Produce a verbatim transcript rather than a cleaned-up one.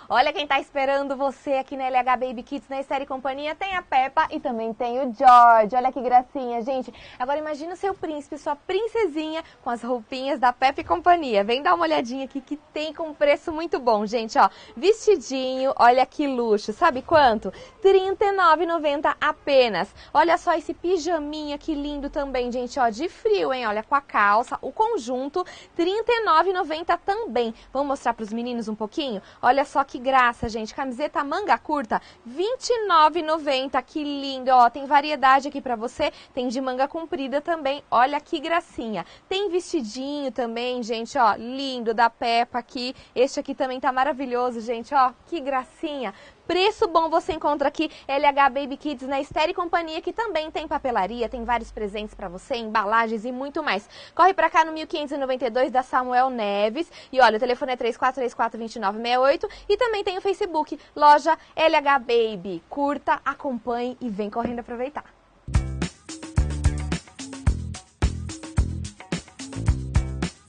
Olha quem tá esperando você aqui na L H Baby Kids, na Esther e Companhia. Tem a Peppa e também tem o George. Olha que gracinha, gente. Agora imagina o seu príncipe, sua princesinha com as roupinhas da Peppa e Companhia. Vem dar uma olhadinha aqui que tem com preço muito bom, gente, ó. Vestidinho, olha que luxo. Sabe quanto? trinta e nove reais e noventa centavos apenas. Olha só esse pijaminha que lindo também, gente, ó, de frio, hein? Olha, com a calça, o conjunto, trinta e nove reais e noventa centavos também. Vamos mostrar para os meninos um pouquinho? Olha só que graça, gente. Camiseta manga curta, vinte e nove reais e noventa centavos. Que lindo, ó. Tem variedade aqui para você. Tem de manga comprida também. Olha que gracinha. Tem vestidinho também, gente, ó, lindo, da Peppa aqui. Este aqui também tá maravilhoso, gente, ó. Que gracinha. Preço bom você encontra aqui, L H Baby Kids, na Esther e Companhia, que também tem papelaria, tem vários presentes para você, embalagens e muito mais. Corre para cá no mil quinhentos e noventa e dois da Samuel Neves. E olha, o telefone é três quatro três quatro, dois nove seis oito. E também tem o Facebook, loja L H Baby. Curta, acompanhe e vem correndo aproveitar.